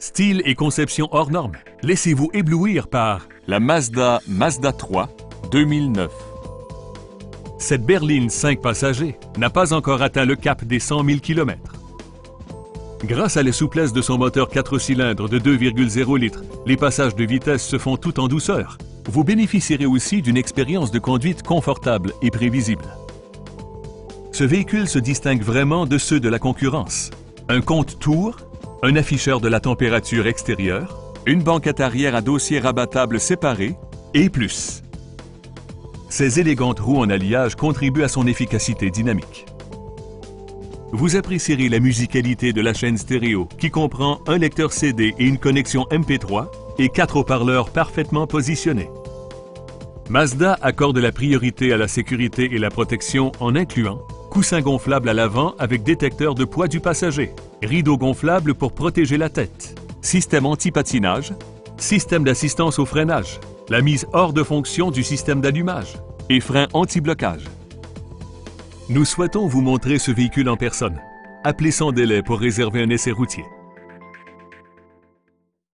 Style et conception hors normes. Laissez-vous éblouir par la Mazda 3 2009. Cette berline 5 passagers n'a pas encore atteint le cap des 100 000 km. Grâce à la souplesse de son moteur 4 cylindres de 2,0 litres, les passages de vitesse se font tout en douceur. Vous bénéficierez aussi d'une expérience de conduite confortable et prévisible. Ce véhicule se distingue vraiment de ceux de la concurrence. Un compte-tours, un afficheur de la température extérieure, une banquette arrière à dossier rabattable séparé et plus. Ces élégantes roues en alliage contribuent à son efficacité dynamique. Vous apprécierez la musicalité de la chaîne stéréo qui comprend un lecteur CD et une connexion MP3 et 4 haut-parleurs parfaitement positionnés. Mazda accorde la priorité à la sécurité et la protection en incluant coussin gonflable à l'avant avec détecteur de poids du passager, rideau gonflable pour protéger la tête, système anti-patinage, système d'assistance au freinage, la mise hors de fonction du système d'allumage et frein anti-blocage. Nous souhaitons vous montrer ce véhicule en personne. Appelez sans délai pour réserver un essai routier.